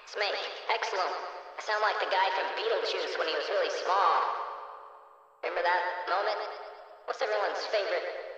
It's me, Excellent. I sound like the guy from Beetlejuice when he was really small. Remember that moment? What's everyone's favorite